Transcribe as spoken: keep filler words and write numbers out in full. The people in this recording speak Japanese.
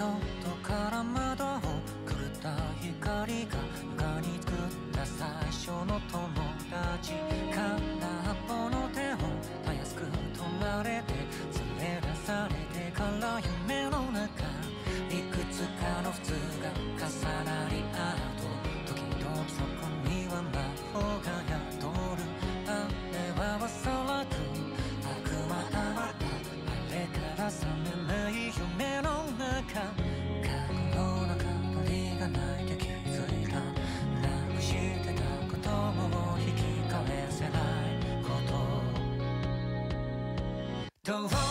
外から窓を狂った光が他に作った最初の友達。空っぽの手をたやすく取られて連れ出されてから夢の中、いくつかの普通が重なり合うと時々そこには魔法が宿る。あれはおそらく悪魔だった。あれから覚めない夢の中、過去の中鳥が鳴いて気づいた。なくしてたことを引き返せないこと。どう